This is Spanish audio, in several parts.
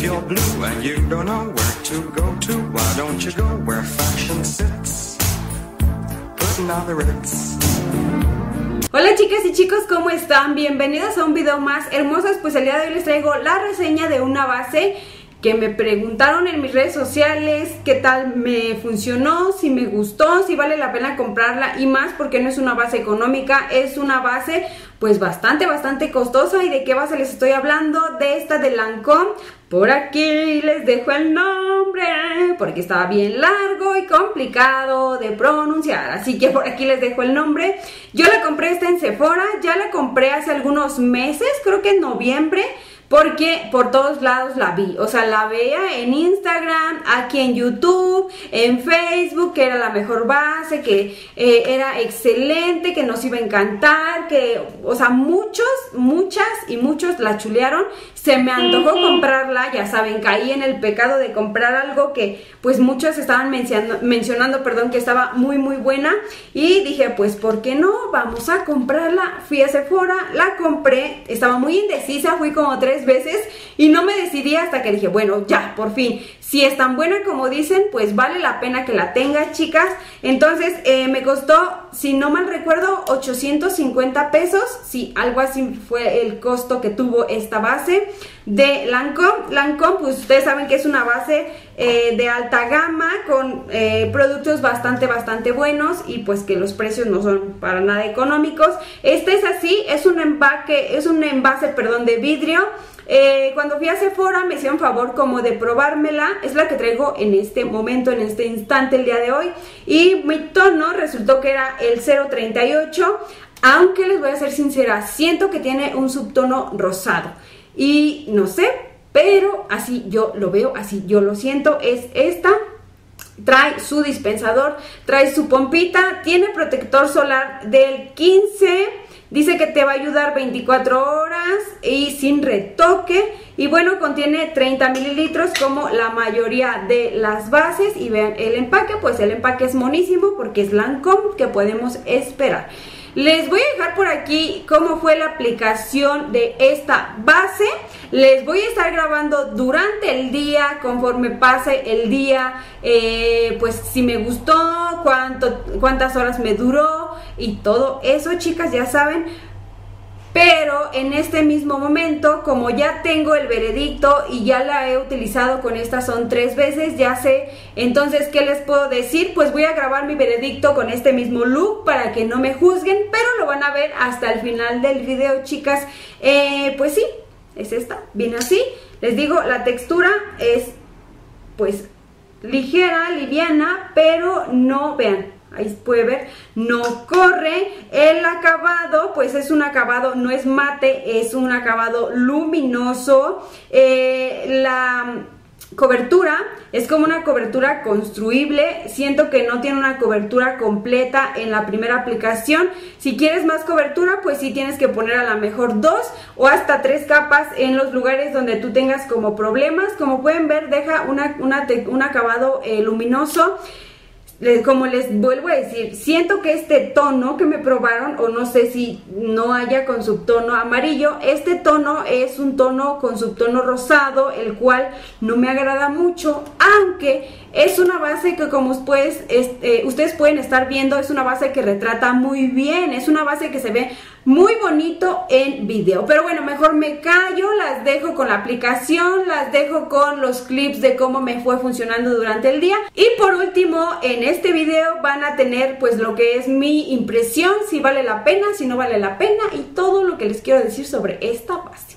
you're blue and you don't know where to go to, why don't you go where fashion sits, putting on the Ritz. Hola chicas y chicos, ¿cómo están? Bienvenidos a un video más hermosos. Pues el día de hoy les traigo la reseña de una base que me preguntaron en mis redes sociales qué tal me funcionó, si me gustó, si vale la pena comprarla y más porque no es una base económica, es una base pues bastante costosa. ¿Y de qué base les estoy hablando? De esta de Lancôme. Por aquí les dejo el nombre porque estaba bien largo y complicado de pronunciar, así que por aquí les dejo el nombre. Yo la compré esta en Sephora, ya la compré hace algunos meses, creo que en noviembre, porque por todos lados la vi, o sea, la veía en Instagram, aquí en YouTube, en Facebook, que era la mejor base, que era excelente, que nos iba a encantar, que, o sea, muchos la chulearon. Se me antojó comprarla, ya saben, caí en el pecado de comprar algo que pues muchos estaban mencionando, que estaba muy buena, y dije, pues, ¿por qué no? Vamos a comprarla. Fui a Sephora, la compré, estaba muy indecisa, fui como 3 veces y no me decidí hasta que dije, bueno, ya, por fin, si es tan buena como dicen, pues vale la pena que la tenga, chicas. Entonces, me costó, si no mal recuerdo, 850 pesos, sí, algo así fue el costo que tuvo esta base de Lancôme. Lancôme, pues ustedes saben que es una base de alta gama con productos bastante buenos, y pues que los precios no son para nada económicos. Este es así, es un envase de vidrio. Cuando fui a Sephora me hicieron favor como de probármela, es la que traigo en este momento, en este instante, el día de hoy, y mi tono resultó que era el 038, aunque les voy a ser sincera, siento que tiene un subtono rosado, y no sé, pero así yo lo veo, así yo lo siento, es esta. Trae su dispensador, trae su pompita, tiene protector solar del 15, dice que te va a ayudar 24 horas y sin retoque, y bueno, contiene 30 mililitros como la mayoría de las bases. Y vean el empaque, pues el empaque es monísimo porque es Lancôme, que podemos esperar. Les voy a dejar por aquí cómo fue la aplicación de esta base. Les voy a estar grabando durante el día, conforme pase el día, pues si me gustó, cuántas horas me duró y todo eso, chicas, ya saben. Pero en este mismo momento, como ya tengo el veredicto y ya la he utilizado con esta, son 3 veces, ya sé. Entonces, ¿qué les puedo decir? Pues voy a grabar mi veredicto con este mismo look para que no me juzguen, pero lo van a ver hasta el final del video, chicas. Pues sí, es esta, viene así. Les digo, la textura es pues ligera, liviana, pero no, vean, ahí puede ver, no corre. El acabado, pues es un acabado, no es mate, es un acabado luminoso. La cobertura es como una cobertura construible. Siento que no tiene una cobertura completa en la primera aplicación. Si quieres más cobertura, pues sí tienes que poner a lo mejor 2 o hasta 3 capas en los lugares donde tú tengas como problemas. Como pueden ver, deja un acabado luminoso. Como les vuelvo a decir, siento que este tono que me probaron, o no sé si no haya con subtono amarillo, este tono es un tono con subtono rosado, el cual no me agrada mucho, aunque es una base que, como ustedes pueden estar viendo, es una base que retrata muy bien, es una base que se ve muy bonito en video. Pero bueno, mejor me callo, las dejo con la aplicación, las dejo con los clips de cómo me fue funcionando durante el día. Y por último, en este video van a tener pues lo que es mi impresión, si vale la pena, si no vale la pena, y todo lo que les quiero decir sobre esta base.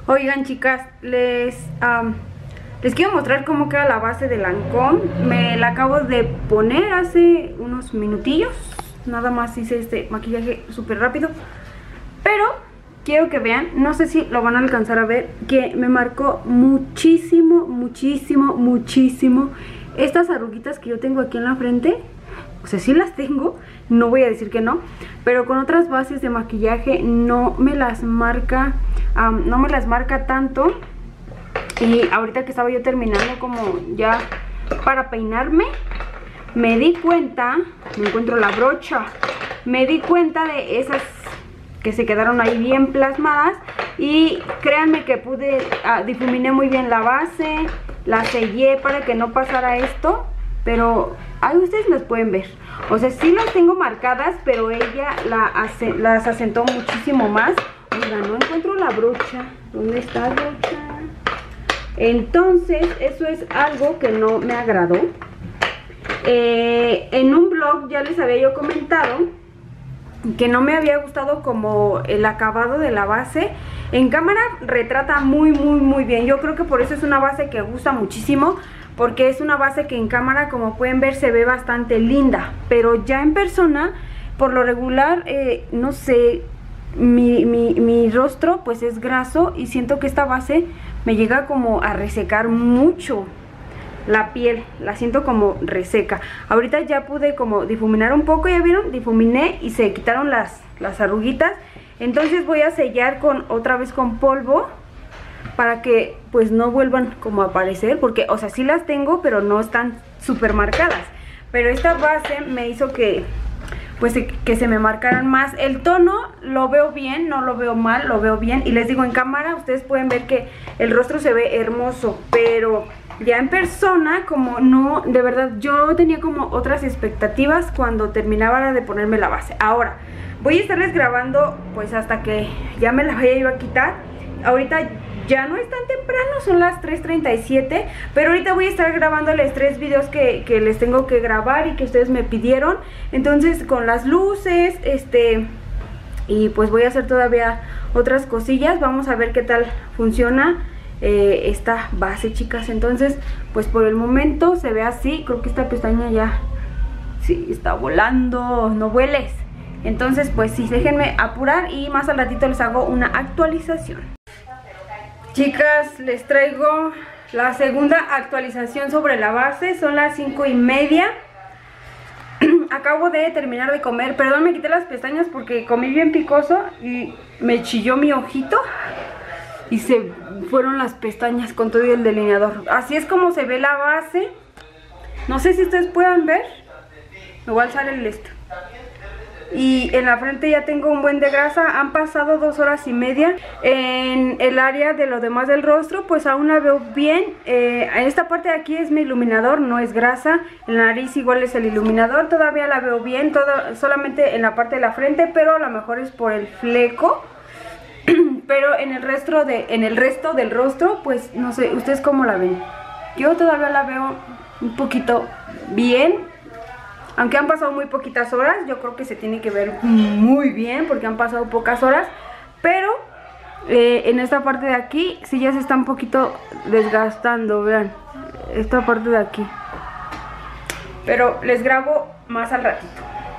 Oigan, chicas, les quiero mostrar cómo queda la base de Lancôme. Me la acabo de poner hace unos minutillos. Nada más hice este maquillaje súper rápido. Pero quiero que vean, no sé si lo van a alcanzar a ver, que me marcó muchísimo, muchísimo, muchísimo estas arruguitas que yo tengo aquí en la frente. O sea, sí las tengo, no voy a decir que no, pero con otras bases de maquillaje no me las marca, tanto. Y ahorita que estaba yo terminando como ya para peinarme, me di cuenta, me encuentro la brocha, me di cuenta de esas que se quedaron ahí bien plasmadas. Y créanme que difuminé muy bien la base, la sellé para que no pasara esto. Pero ahí ustedes las pueden ver. O sea, sí las tengo marcadas, pero ella las asentó muchísimo más. Oiga, no encuentro la brocha. ¿Dónde está la brocha? Entonces, eso es algo que no me agradó. En un blog ya les había yo comentado que no me había gustado como el acabado de la base. En cámara retrata muy, muy, muy bien. Yo creo que por eso es una base que gusta muchísimo, porque es una base que en cámara, como pueden ver, se ve bastante linda. Pero ya en persona, por lo regular, no sé, mi rostro pues es graso y siento que esta base me llega como a resecar mucho la piel, la siento como reseca. Ahorita ya pude como difuminar un poco, ya vieron, difuminé y se quitaron las arruguitas. Entonces voy a sellar otra vez con polvo para que pues no vuelvan como a aparecer, porque o sea sí las tengo, pero no están súper marcadas. Pero esta base me hizo que pues que se me marcaran más. El tono lo veo bien, no lo veo mal, lo veo bien. Y les digo, en cámara ustedes pueden ver que el rostro se ve hermoso, pero ya en persona, como no, de verdad, yo tenía como otras expectativas cuando terminaba de ponerme la base. Ahora, voy a estarles grabando pues hasta que ya me la vaya yo a quitar. Ahorita ya no es tan temprano, son las 3:37, pero ahorita voy a estar grabándoles 3 videos que les tengo que grabar y que ustedes me pidieron. Entonces, con las luces, y pues voy a hacer todavía otras cosillas. Vamos a ver qué tal funciona esta base, chicas. Entonces, pues por el momento se ve así. Creo que esta pestaña ya sí está volando, no vueles. Entonces, pues sí, déjenme apurar y más al ratito les hago una actualización. Chicas, les traigo la segunda actualización sobre la base. Son las 5:30. Acabo de terminar de comer. Perdón, me quité las pestañas porque comí bien picoso y me chilló mi ojito y se fueron las pestañas con todo el delineador. Así es como se ve la base. No sé si ustedes puedan ver. Me voy a alzar el esto. Y en la frente ya tengo un buen de grasa. Han pasado 2 horas y media. En el área de lo demás del rostro pues aún la veo bien. En esta parte de aquí es mi iluminador, no es grasa. En la nariz igual es el iluminador. Todavía la veo bien, solamente en la parte de la frente, pero a lo mejor es por el fleco. Pero en el resto del rostro pues no sé, ¿ustedes cómo la ven? Yo todavía la veo un poquito bien. Aunque han pasado muy poquitas horas, yo creo que se tiene que ver muy bien porque han pasado pocas horas. Pero en esta parte de aquí sí ya se está un poquito desgastando, vean, esta parte de aquí. Pero les grabo más al ratito.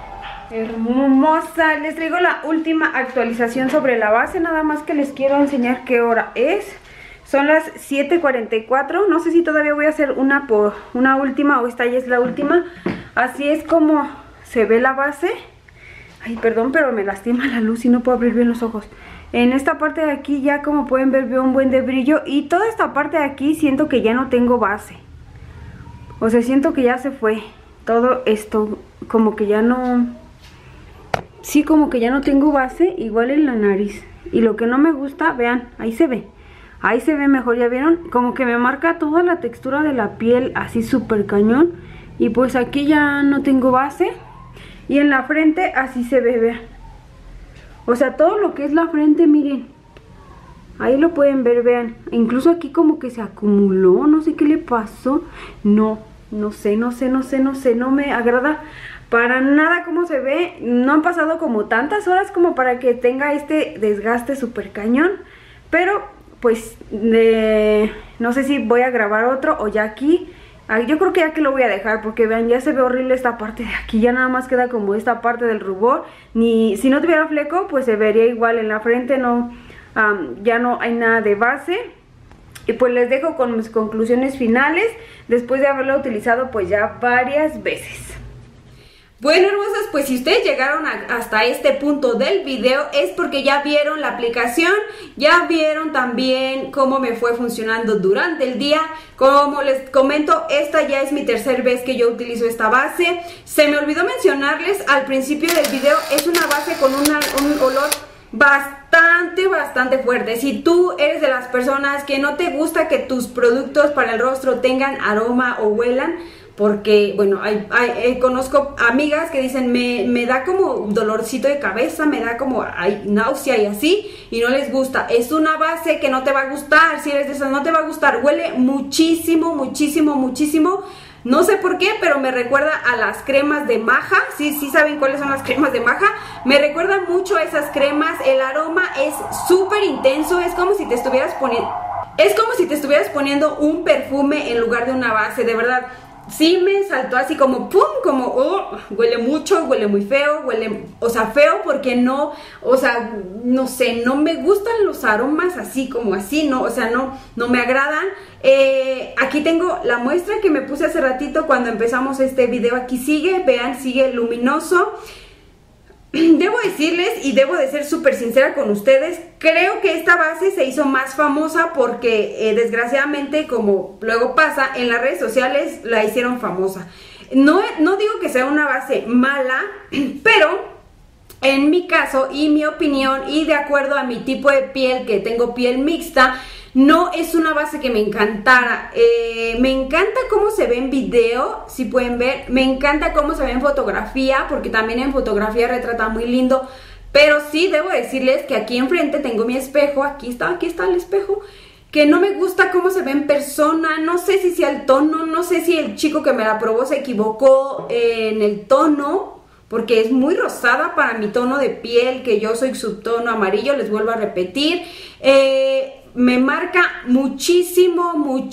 Hermosa, les traigo la última actualización sobre la base. Nada más que les quiero enseñar qué hora es. Son las 7:44. No sé si todavía voy a hacer una última o esta ya es la última. Así es como se ve la base. Ay, perdón, pero me lastima la luz y no puedo abrir bien los ojos. En esta parte de aquí ya, como pueden ver, veo un buen de brillo. Y toda esta parte de aquí siento que ya no tengo base. O sea, siento que ya se fue todo esto. Como que ya no... Sí, como que ya no tengo base. Igual en la nariz. Y lo que no me gusta, vean, ahí se ve. Ahí se ve mejor, ¿ya vieron? Como que me marca toda la textura de la piel así súper cañón. Y pues aquí ya no tengo base. Y en la frente así se ve, vean. O sea, todo lo que es la frente, miren. Ahí lo pueden ver, vean. Incluso aquí como que se acumuló, no sé qué le pasó. No sé, no me agrada para nada cómo se ve. No han pasado como tantas horas como para que tenga este desgaste súper cañón. Pero pues no sé si voy a grabar otro o ya aquí. Yo creo que ya que lo voy a dejar, porque vean, ya se ve horrible esta parte de aquí, ya nada más queda como esta parte del rubor. Ni si no tuviera fleco, pues se vería igual en la frente, no, ya no hay nada de base. Y pues les dejo con mis conclusiones finales, después de haberlo utilizado pues ya varias veces. Bueno, hermosas, pues si ustedes llegaron hasta este punto del video es porque ya vieron la aplicación, ya vieron también cómo me fue funcionando durante el día. Como les comento, esta ya es mi tercera vez que yo utilizo esta base. Se me olvidó mencionarles al principio del video, es una base con un olor bastante fuerte. Si tú eres de las personas que no te gusta que tus productos para el rostro tengan aroma o huelan, porque, bueno, conozco amigas que dicen, me da como dolorcito de cabeza, me da como náusea y así, y no les gusta. Es una base que no te va a gustar, si eres de esas, no te va a gustar. Huele muchísimo. No sé por qué, pero me recuerda a las cremas de Maja. Sí saben cuáles son las cremas de Maja. Me recuerda mucho a esas cremas. El aroma es súper intenso, es como si te estuvieras poniendo un perfume en lugar de una base, de verdad. Sí me saltó así como pum, como huele mucho, huele muy feo, huele, o sea, feo porque no, o sea, no sé, no me gustan los aromas así como así, no, o sea, no me agradan. Aquí tengo la muestra que me puse hace ratito cuando empezamos este video, aquí sigue, vean, sigue luminoso. Debo decirles y debo de ser súper sincera con ustedes, creo que esta base se hizo más famosa porque desgraciadamente, como luego pasa, en las redes sociales la hicieron famosa. No digo que sea una base mala, pero en mi caso y mi opinión y de acuerdo a mi tipo de piel, que tengo piel mixta, no es una base que me encantara. Me encanta cómo se ve en video, si pueden ver. Me encanta cómo se ve en fotografía, porque también en fotografía retrata muy lindo. Pero sí debo decirles que aquí enfrente tengo mi espejo. Aquí está el espejo. Que no me gusta cómo se ve en persona. No sé si sea el tono, no sé si el chico que me la probó se equivocó en el tono, porque es muy rosada para mi tono de piel, que yo soy subtono amarillo, les vuelvo a repetir. Me marca muchísimo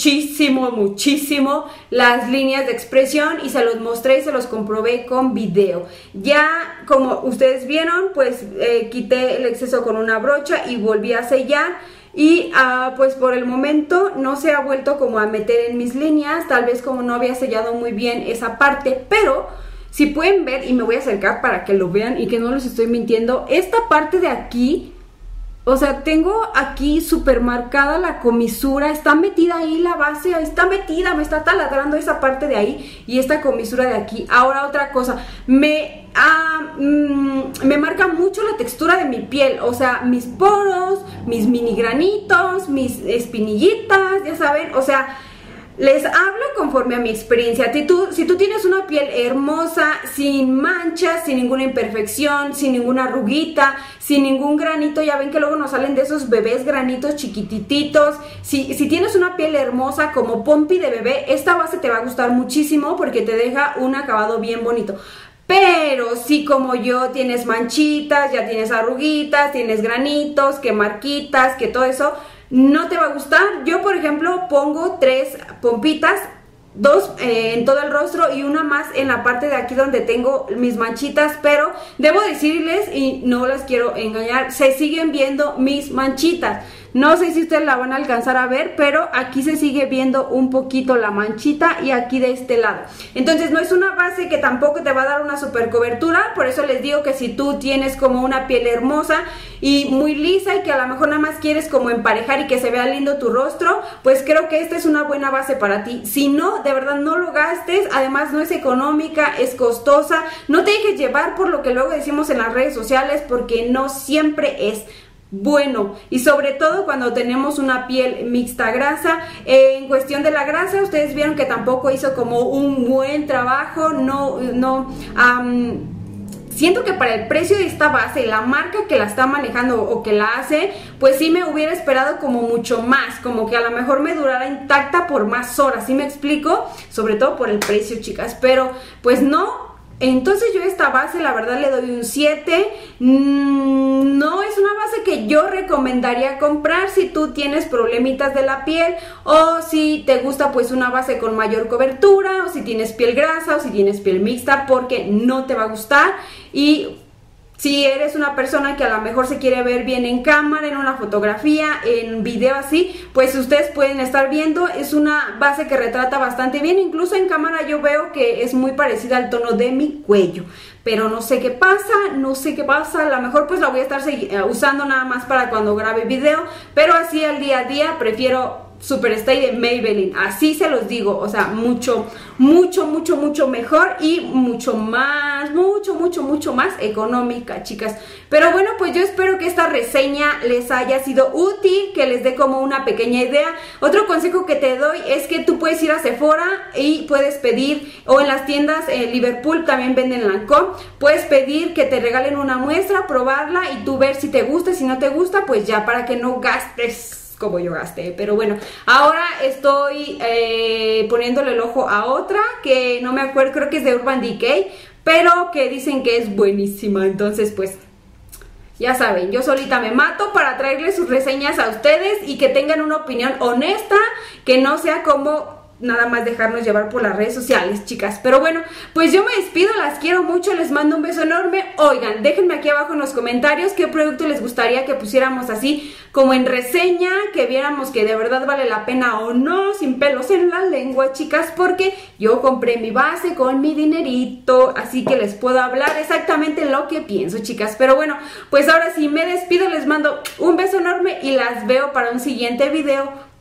las líneas de expresión y se los mostré y se los comprobé con video. Ya como ustedes vieron, pues quité el exceso con una brocha y volví a sellar. Y pues por el momento no se ha vuelto como a meter en mis líneas, tal vez como no había sellado muy bien esa parte, pero si pueden ver, y me voy a acercar para que lo vean y que no les estoy mintiendo, esta parte de aquí, o sea, tengo aquí súper marcada la comisura, está metida ahí la base, ahí está metida, me está taladrando esa parte de ahí y esta comisura de aquí. Ahora otra cosa, me marca mucho la textura de mi piel, o sea, mis poros, mis mini granitos, mis espinillitas, ya saben, o sea, les hablo conforme a mi experiencia. Si tú tienes una piel hermosa, sin manchas, sin ninguna imperfección, sin ninguna arruguita, sin ningún granito, ya ven que luego nos salen de esos bebés granitos chiquitititos. Si tienes una piel hermosa como pompi de bebé, esta base te va a gustar muchísimo porque te deja un acabado bien bonito. Pero si como yo tienes manchitas, ya tienes arruguitas, tienes granitos, que marquitas, que todo eso, no te va a gustar. Yo, por ejemplo, pongo 3 pompitas, 2 en todo el rostro y una más en la parte de aquí donde tengo mis manchitas, pero debo decirles, y no les quiero engañar, se siguen viendo mis manchitas. No sé si ustedes la van a alcanzar a ver, pero aquí se sigue viendo un poquito la manchita y aquí de este lado. Entonces no es una base que tampoco te va a dar una super cobertura, por eso les digo que si tú tienes como una piel hermosa y muy lisa y que a lo mejor nada más quieres como emparejar y que se vea lindo tu rostro, pues creo que esta es una buena base para ti. Si no, de verdad no lo gastes, además no es económica, es costosa. No te dejes llevar por lo que luego decimos en las redes sociales, porque no siempre es bueno, y sobre todo cuando tenemos una piel mixta grasa. En cuestión de la grasa, ustedes vieron que tampoco hizo como un buen trabajo. Siento que para el precio de esta base, la marca que la está manejando o que la hace, pues sí me hubiera esperado como mucho más, como que a lo mejor me durara intacta por más horas, ¿sí me explico? Sobre todo por el precio, chicas, pero pues no. Entonces yo a esta base la verdad le doy un 7. No es una base que yo recomendaría comprar si tú tienes problemitas de la piel, o si te gusta pues una base con mayor cobertura, o si tienes piel grasa, o si tienes piel mixta, porque no te va a gustar. Y si eres una persona que a lo mejor se quiere ver bien en cámara, en una fotografía, en video así, pues ustedes pueden estar viendo, es una base que retrata bastante bien. Incluso en cámara yo veo que es muy parecida al tono de mi cuello, pero no sé qué pasa, a lo mejor pues la voy a estar usando nada más para cuando grabe video, pero así al día a día prefiero Superstay de Maybelline, así se los digo, o sea, mucho mejor y mucho más económica, chicas. Pero bueno, pues yo espero que esta reseña les haya sido útil, que les dé como una pequeña idea. Otro consejo que te doy es que tú puedes ir a Sephora y puedes pedir, o en las tiendas Liverpool también venden Lancôme, puedes pedir que te regalen una muestra, probarla y tú ver si te gusta, si no te gusta, pues ya, para que no gastes como yo gasté. Pero bueno, ahora estoy poniéndole el ojo a otra que no me acuerdo, creo que es de Urban Decay, pero que dicen que es buenísima. Entonces pues ya saben, yo solita me mato para traerles sus reseñas a ustedes y que tengan una opinión honesta, que no sea como nada más dejarnos llevar por las redes sociales, chicas. Pero bueno, pues yo me despido, las quiero mucho, les mando un beso enorme. Oigan, déjenme aquí abajo en los comentarios qué producto les gustaría que pusiéramos así como en reseña, que viéramos que de verdad vale la pena o no, sin pelos en la lengua, chicas, porque yo compré mi base con mi dinerito, así que les puedo hablar exactamente lo que pienso, chicas. Pero bueno, pues ahora sí me despido, les mando un beso enorme y las veo para un siguiente video.